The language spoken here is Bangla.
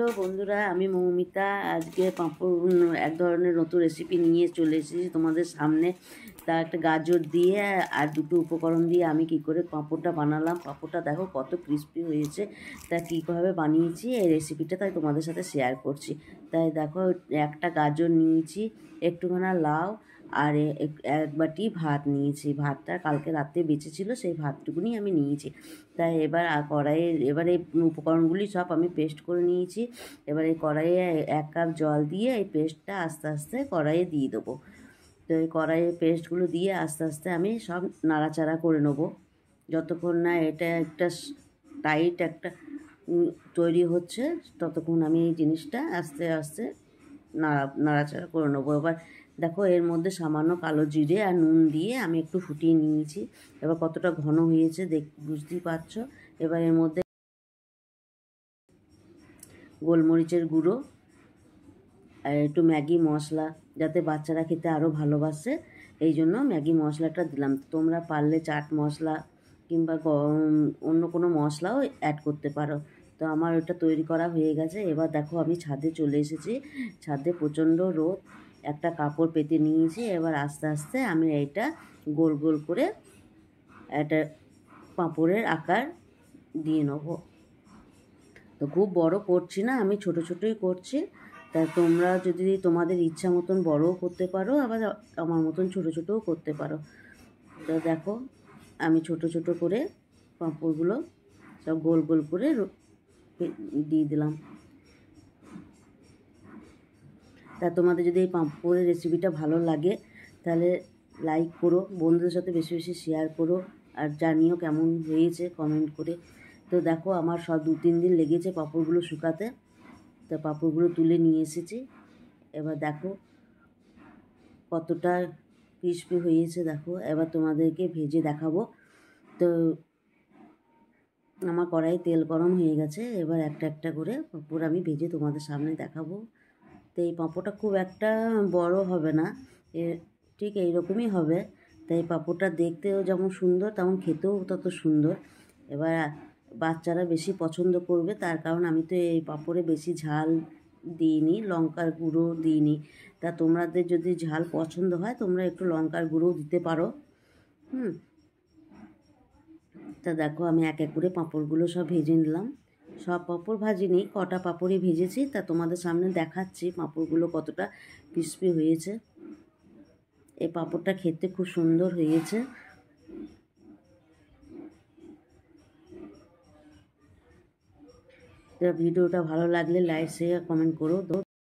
হ্যালো বন্ধুরা, আমি মৌমিতা। আজকে পাঁপড় এক ধরনের নতুন রেসিপি নিয়ে চলে এসেছি তোমাদের সামনে। তা একটা গাজর দিয়ে আর দুটো উপকরণ দিয়ে আমি কি করে পাঁপড়টা বানালাম। পাঁপড়টা দেখো কত ক্রিস্পি হয়েছে। তা কীভাবে বানিয়েছি এই রেসিপিটা তাই তোমাদের সাথে শেয়ার করছি। তাই দেখো, একটা গাজর নিয়েছি, একটুখানা লাউ, আর এক বাটি ভাত নিয়েছি। ভাতটা কালকে রাতে বেঁচেছিল, সেই ভাতটুকুনি আমি নিয়েছি। তাই এবার এই উপকরণগুলি সব আমি পেস্ট করে নিয়েছি। এবার এই কড়াইয়ে 1 কাপ জল দিয়ে এই পেস্টটা আস্তে আস্তে কড়াইয়ে দিয়ে দেবো। তো এই কড়াইয়ে পেস্টগুলো দিয়ে আস্তে আস্তে আমি সব নাড়াচাড়া করে নেবো, যতক্ষণ না এটা একটা টাইট একটা তৈরি হচ্ছে, ততক্ষণ আমি এই জিনিসটা আস্তে আস্তে নাড়াচাড়া করে নেবো। এবার দেখো, এর মধ্যে সামান্য কালো জিরে আর নুন দিয়ে আমি একটু ফুটিয়ে নিয়েছি। এবার কতটা ঘন হয়েছে বুঝতেই পারছো। এবার এর মধ্যে গোলমরিচের গুঁড়ো আর একটু ম্যাগি মশলা, যাতে বাচ্চারা খেতে আরও ভালোবাসে, এই জন্য ম্যাগি মশলাটা দিলাম। তোমরা পারলে চাট মশলা কিংবা অন্য কোনো মশলাও অ্যাড করতে পারো। তো আমার ওটা তৈরি করা হয়ে গেছে। এবার দেখো, আমি ছাদে চলে এসেছি। ছাদে প্রচণ্ড রোদ, একটা কাপড় পেতে নিয়েছি। এবার আস্তে আস্তে আমি এইটা গোল গোল করে একটা পাঁপড়ের আকার দিয়ে নেবো। তো খুব বড় করছি না, আমি ছোট ছোটোই করছি। তা তোমরা যদি তোমাদের ইচ্ছা মতন বড়ও করতে পারো, আবার আমার মতন ছোট ছোটোও করতে পারো। তো দেখো, আমি ছোট ছোট করে পাঁপড়গুলো সব গোল গোল করে দিয়ে দিলাম। তা তোমাদের যদি এই পাঁপড়ের রেসিপিটা ভালো লাগে তাহলে লাইক করো, বন্ধুদের সাথে বেশি বেশি শেয়ার করো, আর জানিও কেমন হয়েছে কমেন্ট করে। তো দেখো, আমার সব 2-3 দিন লেগেছে পাঁপড়গুলো শুকাতে। তো পাঁপড়গুলো তুলে নিয়ে এসেছি। এবার দেখো কতটা ক্রিস্পি হয়েছে। দেখো, এবার তোমাদেরকে ভেজে দেখাবো। তো আমার কড়াইয়ে তেল গরম হয়ে গেছে। এবার একটা একটা করে পাঁপড় আমি ভেজে তোমাদের সামনে দেখাবো। তো এই পাঁপড়টা খুব একটা বড় হবে না, ঠিক এইরকমই হবে। তাই পাঁপড়টা দেখতেও যেমন সুন্দর, তেমন খেতেও তত সুন্দর। এবার বাচ্চারা বেশি পছন্দ করবে, তার কারণ আমি তো এই পাঁপড়ে বেশি ঝাল দিইনি, লঙ্কার গুঁড়ো দিইনি। তা তোমাদের যদি ঝাল পছন্দ হয় তোমরা একটু লঙ্কার গুঁড়োও দিতে পারো। তা দেখো, আমি এক এক করে পাঁপড়গুলো সব ভেজে নিলাম। সব পাঁপড় ভাজিনি, কটা পাঁপড়ই ভেজেছি। তা তোমাদের সামনে দেখাচ্ছি পাঁপড়গুলো কতটা ক্রিস্পি হয়েছে। এই পাঁপড়টা খেতে খুব সুন্দর হয়েছে। ভিডিওটা ভালো লাগলে লাইক শেয়ার কমেন্ট করো।